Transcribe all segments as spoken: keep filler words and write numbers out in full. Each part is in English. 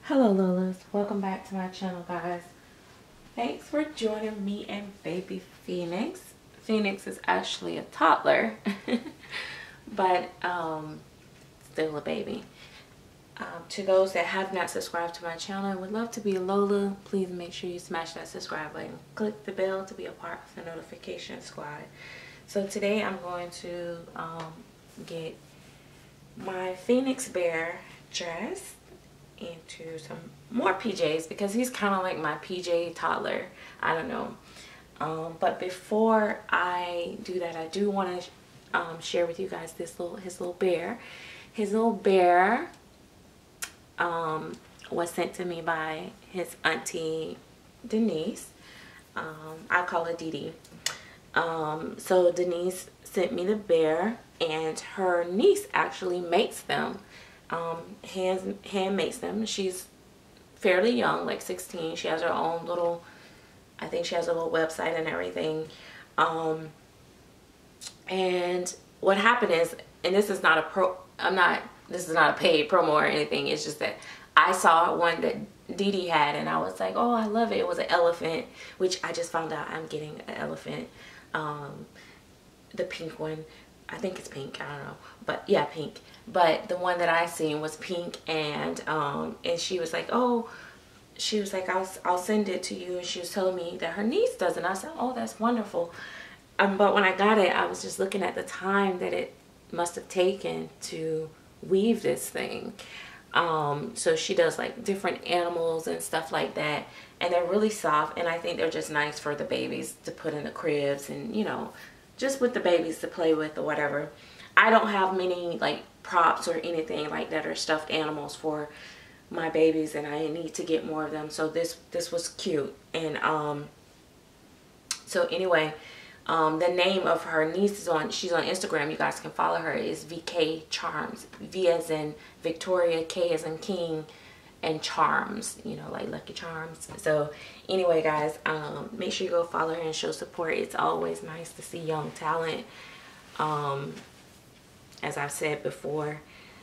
Hello Lolas, welcome back to my channel, guys. Thanks for joining me and baby Phoenix. Phoenix is actually a toddler but um still a baby. Um, to those that have not subscribed to my channel and would love to be a Lola, please make sure you smash that subscribe button, click the bell to be a part of the notification squad. So today I'm going to um, get my Phoenix Bear dress into some more P Js because he's kind of like my P J toddler. I don't know. Um, but before I do that, I do want to um, share with you guys this little his little bear. His little bear um, was sent to me by his auntie Denise. Um, I call her Dee Dee. Um, so Denise sent me the bear, and her niece actually makes them. Um, hand, hand makes them. She's fairly young, like sixteen. She has her own little, I think she has a little website and everything. Um, and what happened is, and this is not a pro, I'm not, this is not a paid promo or anything. It's just that I saw one that Dee Dee had and I was like, oh, I love it. It was an elephant, which I just found out I'm getting an elephant. Um, the pink one. I think it's pink, I don't know, but yeah, pink. But the one that I seen was pink, and um and she was like, oh, she was like, I'll, I'll send it to you, and she was telling me that her niece does it. And I said, oh, that's wonderful. Um but when I got it, I was just looking at the time that it must have taken to weave this thing. Um so she does like different animals and stuff like that, and they're really soft, and I think they're just nice for the babies to put in the cribs, and you know, just with the babies to play with or whatever. I don't have many like props or anything like that or stuffed animals for my babies, and I need to get more of them. So this this was cute. And um so anyway, um the name of her niece is on, she's on Instagram, you guys can follow her, is V K Charms. V as in Victoria, K as in King, and Charms, you know, like Lucky Charms. So anyway, guys, um make sure you go follow her and show support. It's always nice to see young talent, um as I've said before.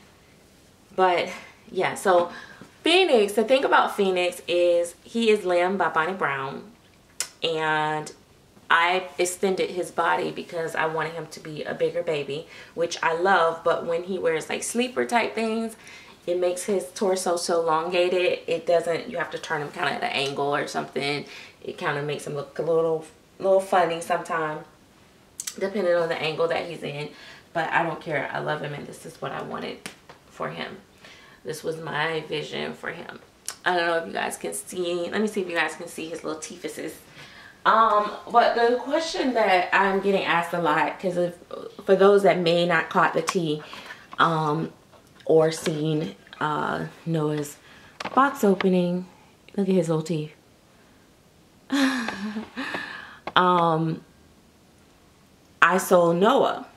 But yeah, so Phoenix, the thing about Phoenix is he is Lamb by Bonnie Brown, and I extended his body because I wanted him to be a bigger baby, which I love. But when he wears like sleeper type things, it makes his torso so elongated. It doesn't, you have to turn him kind of at an angle or something. It kind of makes him look a little, little funny sometimes, depending on the angle that he's in. But I don't care. I love him, and this is what I wanted for him. This was my vision for him. I don't know if you guys can see. Let me see if you guys can see his little teethuses. Um, but the question that I'm getting asked a lot, because for those that may not caught the tea, um, or seen uh, Noah's box opening. Look at his little teeth. um, I sold Noah.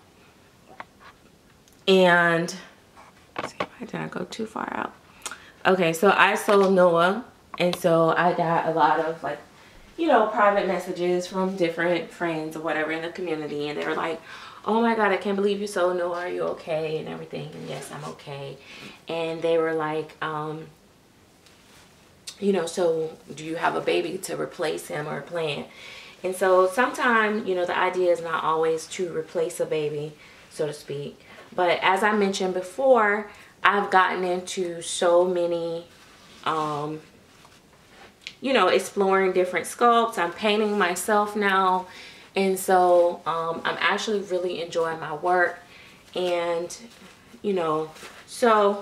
And, let's see if I didn't go too far out. Okay, so I sold Noah. And so I got a lot of like, you know, private messages from different friends or whatever in the community. And they were like, oh my God, I can't believe you sold Noah. Are you okay? And everything. And yes, I'm okay. And they were like, um, you know, so do you have a baby to replace him or a plan? And so sometimes, you know, the idea is not always to replace a baby, so to speak. But as I mentioned before, I've gotten into so many, um, you know, exploring different sculpts. I'm painting myself now. And so um, I'm actually really enjoying my work. And, you know, so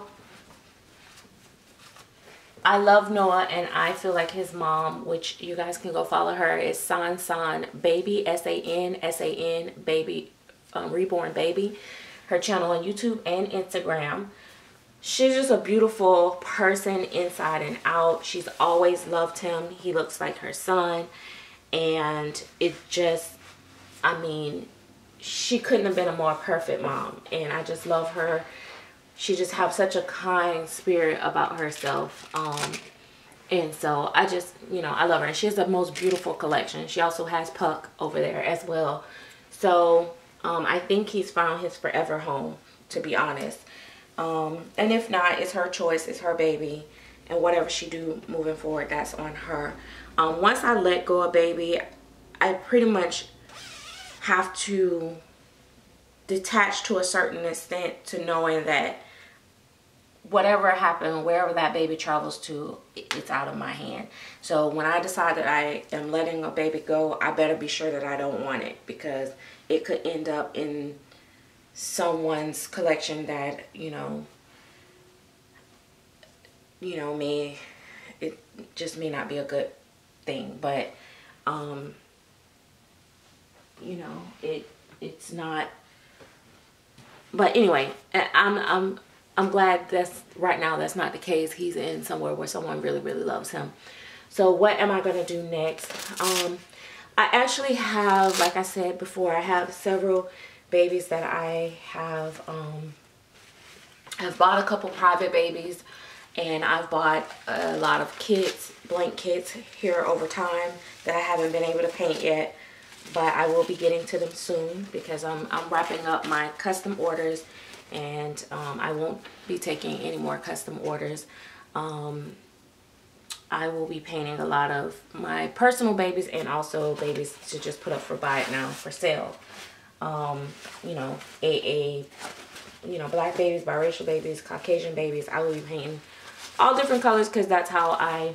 I love Noah, and I feel like his mom, which you guys can go follow her, is San San Baby, S A N S A N Baby, um, Reborn Baby. Her channel on YouTube and Instagram. She's just a beautiful person inside and out. She's always loved him. He looks like her son. And it just, I mean, she couldn't have been a more perfect mom. And I just love her. She just has such a kind spirit about herself. Um, and so I just, you know, I love her. And she has the most beautiful collection. She also has Puck over there as well. So um, I think he's found his forever home, to be honest. Um, and if not, it's her choice. It's her baby. and whatever she do moving forward, that's on her. Um, once I let go of baby, I pretty much have to detach to a certain extent to knowing that whatever happened, wherever that baby travels to, it's out of my hand. So when I decide that I am letting a baby go, I better be sure that I don't want it, because it could end up in someone's collection that, you know, you know, may, it just may not be a good thing. But, um, you know, it, it's not, but anyway, I'm, I'm, I'm glad that's right now that's not the case. He's in somewhere where someone really, really loves him. So what am I going to do next? Um, I actually have, like I said before, I have several babies that I have, um, I've bought a couple private babies, and I've bought a lot of kits, blank kits here over time that I haven't been able to paint yet. But I will be getting to them soon, because I'm, I'm wrapping up my custom orders, and um, I won't be taking any more custom orders. Um, I will be painting a lot of my personal babies, and also babies to just put up for buy it now for sale. Um, you know, A A, you know, black babies, biracial babies, Caucasian babies. I will be painting all different colors, because that's how I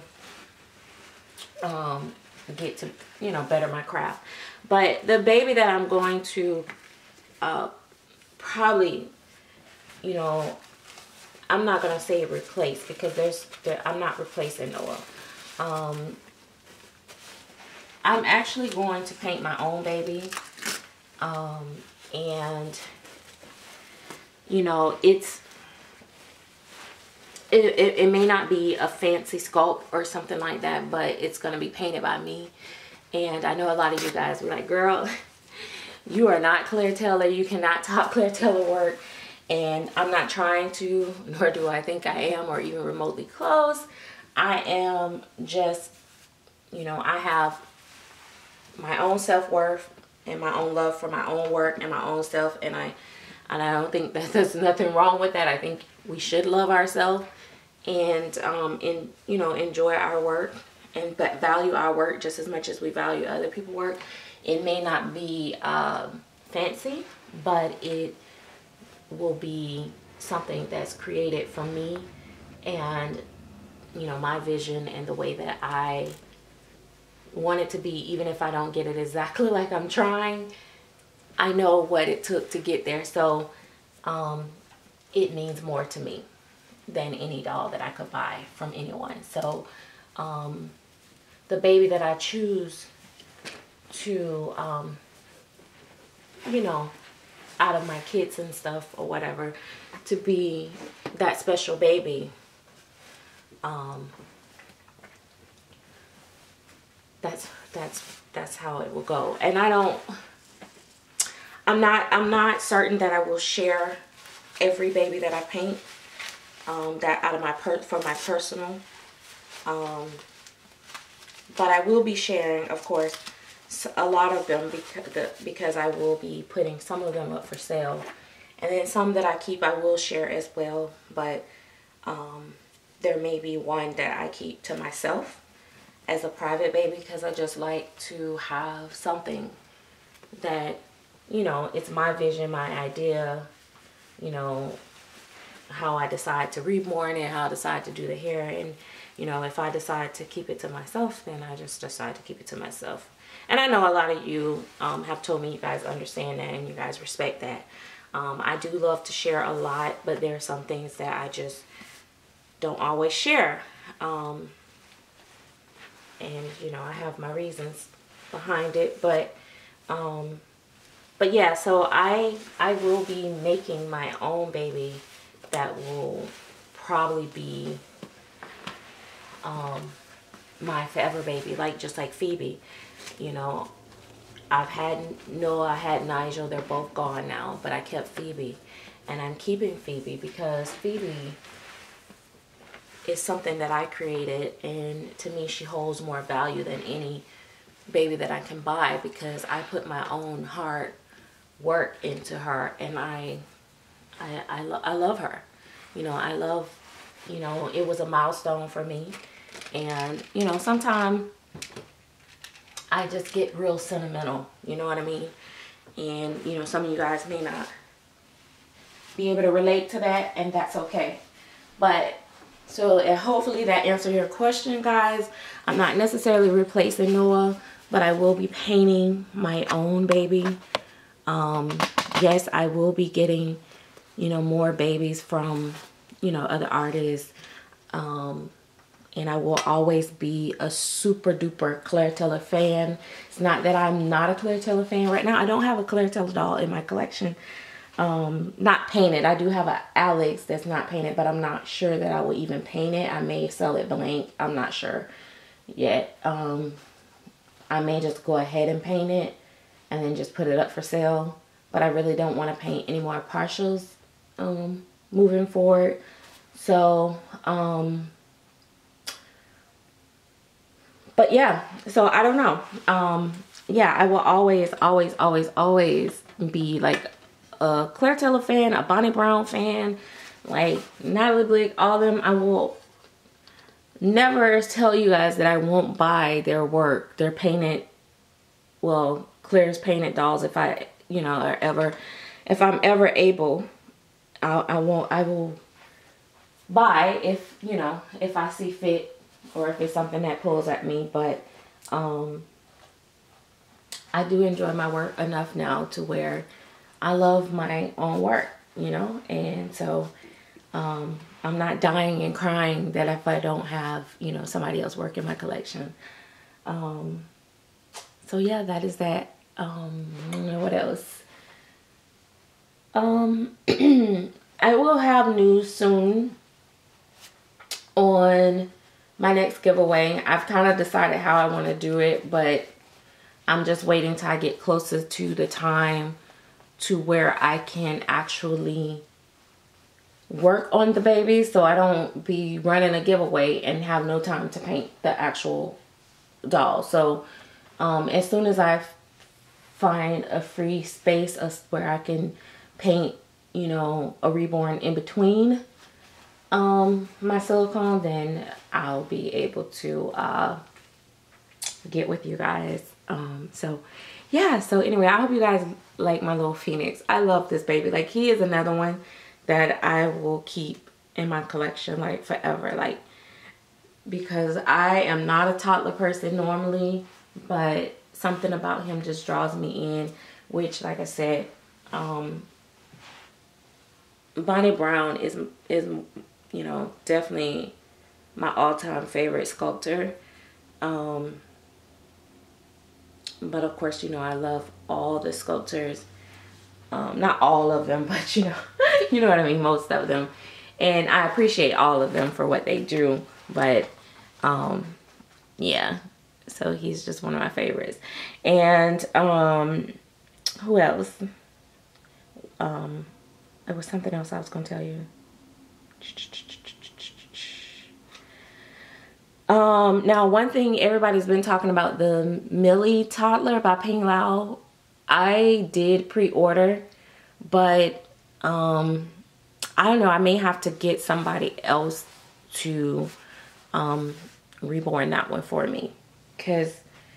um, get to, you know, better my craft. But the baby that I'm going to uh, probably, you know, I'm not going to say replace, because there's, there, I'm not replacing Noah. Um, I'm actually going to paint my own baby. Um, and, you know, it's, it, it, it may not be a fancy sculpt or something like that, but it's going to be painted by me. And I know a lot of you guys were like, girl, you are not Claire Taylor. You cannot top Claire Taylor work. And I'm not trying to, nor do I think I am, or even remotely close. I am just, you know, I have my own self-worth and my own love for my own work and my own self. And I, and I don't think that there's nothing wrong with that. I think we should love ourselves, and, um, and, you know, enjoy our work, and but value our work just as much as we value other people's work. It may not be um, fancy, but it will be something that's created from me, and, you know, my vision and the way that I want it to be. Even if I don't get it exactly like I'm trying, I know what it took to get there. So um, it means more to me than any doll that I could buy from anyone. So um, the baby that I choose to, um, you know, out of my kits and stuff or whatever, to be that special baby, um, that's, that's, that's how it will go. And I don't, I'm not, I'm not certain that I will share every baby that I paint, um, that out of my, per for my personal, um, but I will be sharing, of course, a lot of them, because, the, because I will be putting some of them up for sale. And then some that I keep I will share as well. But um, there may be one that I keep to myself as a private baby, because I just like to have something that, you know, it's my vision, my idea, you know, how I decide to reborn it, how I decide to do the hair. And, you know, if I decide to keep it to myself, then I just decide to keep it to myself. And I know a lot of you um, have told me you guys understand that and you guys respect that. Um, I do love to share a lot, but there are some things that I just don't always share. Um, and, you know, I have my reasons behind it. But, um, but yeah, so I, I will be making my own baby that will probably be um, my forever baby, like just like Phoebe. You know, I've had Noah, I had Nigel, they're both gone now, but I kept Phoebe. And I'm keeping Phoebe because Phoebe is something that I created, and to me she holds more value than any baby that I can buy, because I put my own hard work into her, and I I, I, lo I love her. You know, I love you know, it was a milestone for me. And, you know, sometimes I just get real sentimental, you know what I mean? And, you know, some of you guys may not be able to relate to that, and that's okay. But, so and hopefully that answered your question, guys. I'm not necessarily replacing Noah, but I will be painting my own baby. Um, yes, I will be getting, you know, more babies from, you know, other artists. Um, and I will always be a super duper Claire Taylor fan. It's not that I'm not a Claire Taylor fan right now. I don't have a Claire Taylor doll in my collection. Um, not painted. I do have an Alex that's not painted, but I'm not sure that I will even paint it. I may sell it blank. I'm not sure yet. Um, I may just go ahead and paint it and then just put it up for sale. But I really don't want to paint any more partials um, moving forward. So, um, but yeah, so I don't know. Um, yeah, I will always, always, always, always be like a Claire Taylor fan, a Bonnie Brown fan, like Natalie Blick, all of them. I will never tell you guys that I won't buy their work, their painted, well, Claire's painted dolls. If I, you know, are ever, if I'm ever able, I, I won't, I will buy if, you know, if I see fit or if it's something that pulls at me. But um, I do enjoy my work enough now to where I love my own work, you know, and so um, I'm not dying and crying that if I don't have, you know, somebody else work in my collection. Um, so yeah, that is that. Um, what else? Um, I will have news soon on my next giveaway. I've kind of decided how I want to do it, but I'm just waiting till I get closer to the time to where I can actually work on the baby, so I don't be running a giveaway and have no time to paint the actual doll. So um, as soon as I find a free space where I can paint, you know, a reborn in between um, my silicone, then I'll be able to uh, get with you guys. Um, so yeah, so anyway, I hope you guys like my little Phoenix. I love this baby. Like, he is another one that I will keep in my collection like forever, like, because I am not a toddler person normally, but something about him just draws me in, which, like I said, um, Bonnie Brown is, is, you know, definitely my all-time favorite sculptor. Um, but of course, you know, I love all the sculptors. Um, not all of them, but you know, you know what I mean, most of them. And I appreciate all of them for what they do. But um, yeah, so he's just one of my favorites. And um, who else? Um, there was something else I was going to tell you. Um, now, one thing everybody's been talking about, the Millie Toddler by Ping Lau. I did pre-order, but um, I don't know. I may have to get somebody else to um, reborn that one for me, because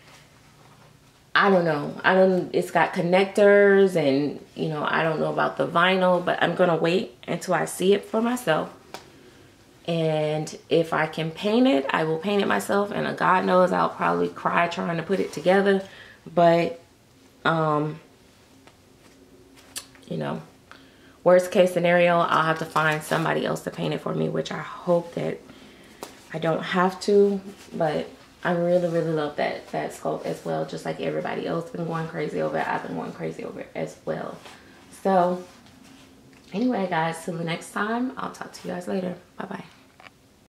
I don't know. I don't. It's got connectors, and you know, I don't know about the vinyl, but I'm gonna wait until I see it for myself. And if I can paint it, I will paint it myself. And God knows I'll probably cry trying to put it together. But, um, you know, worst case scenario, I'll have to find somebody else to paint it for me, which I hope that I don't have to. But I really, really love that, that sculpt as well. Just like everybody else been going crazy over it, I've been going crazy over it as well. So, anyway, guys, till the next time, I'll talk to you guys later. Bye-bye.